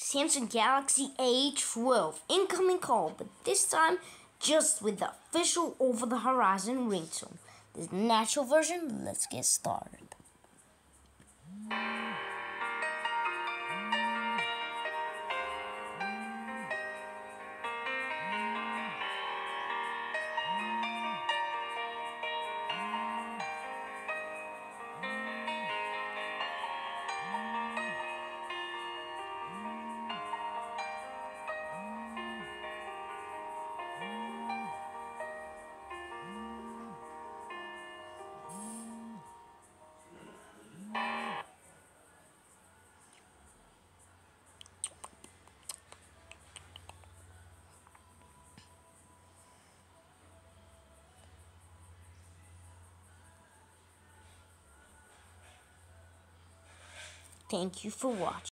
Samsung Galaxy A12 incoming call, but this time just with the official over-the-horizon ringtone. This natural version, let's get started. Thank you for watching.